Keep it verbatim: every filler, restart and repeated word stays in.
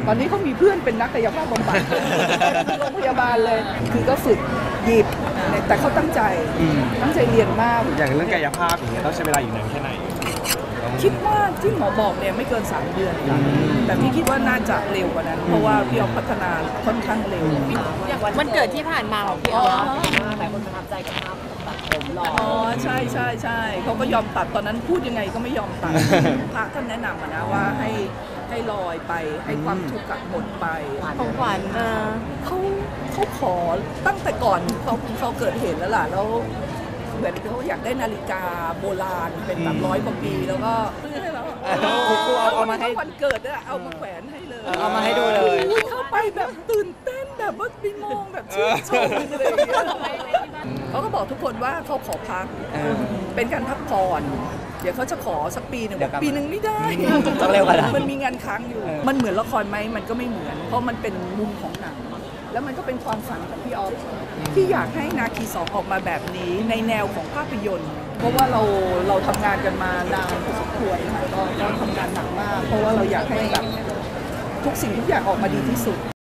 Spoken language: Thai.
ตอนนี้เขามีเพื่อนเป็นนักกายภาพบำบัดโรงพยาบาลเลยคือก็ฝึกหยิบแต่เขาตั้งใจตั้งใจเรียนมากอย่างเรื่องกายภาพอย่างเงี้ยต้องใช้เวลาอยู่นานแค่ไหนคิดว่าที่หมอบอกเนี่ยไม่เกินสามเดือนแต่พี่คิดว่าน่าจะเร็วกว่านั้นเพราะว่าพี่ออฟพัฒนาค่อนข้างเร็ววันเกิดที่ผ่านมาของพี่ออฟหลายคนประทับใจกับภาพตัดผมหล่ออ๋อใช่ใช่ใช่เขาก็ยอมตัดตอนนั้นพูดยังไงก็ไม่ยอมตัดพระท่านแนะนำนะว่าให้ให้ลอยไปให้ความทุกข์หมดไปของขวัญเขาเขาขอตั้งแต่ก่อนเขาเขาเกิดเหตุแล้วล่ะแล้วเหมือนเขาอยากได้นาฬิกาโบราณเป็นแบบร้อยกว่าปีแล้วก็ซื้อให้เราเอาเอามาให้วันเกิดอะเอามาแขวนให้เลยเอามาให้ดูเลยเข้าไปแบบตื่นเต้นแบบว่าไปมองแบบชื่นชมเลยเขาก็บอกทุกคนว่าเขาขอพักเป็นการพักผ่อนเดี๋ยวเขาจะขอสักปีหนึ่งปีหนึ่งไม่ได้ต้องเร็วกว่านั้นมันมีงานค้างอยู่มันเหมือนละครไหมมันก็ไม่เหมือนเพราะมันเป็นมุมของหนังแล้วมันก็เป็นความฝันของพี่ออฟที่อยากให้นาคีสองออกมาแบบนี้ในแนวของภาพยนตร์เพราะว่าเราเราทำงานกันมานานพอสมควรค่ะก็ทำงานหนักมากเพราะว่าเราอยากให้แบบทุกสิ่งทุกอย่างออกมาดีที่สุด